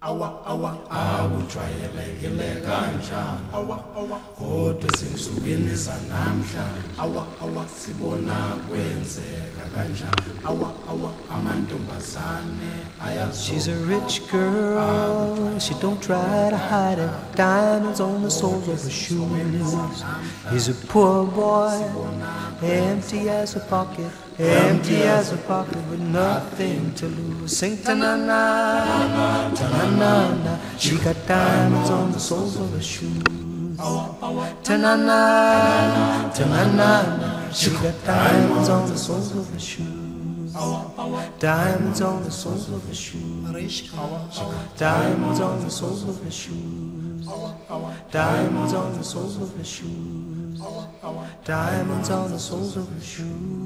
awujwayelekile kanjani kodwa ezinsukwini zanamhla sibona kwenzeka kanjani amantombazane She's a rich girl, she don't try to hide it. Diamonds on the soles of her shoes. He's a poor boy, empty as a pocket, empty as a pocket with nothing to lose. Sing ta-na-na, ta-na-na-na. She got diamonds on the soles of her shoes. Ta-na-na, ta-na-na-na. She got diamonds on the soles of her shoes. Diamonds on the soles of her shoes. Diamonds on the soles of her shoes. Diamonds on the soles of her shoes. Diamonds on the soles of her shoes.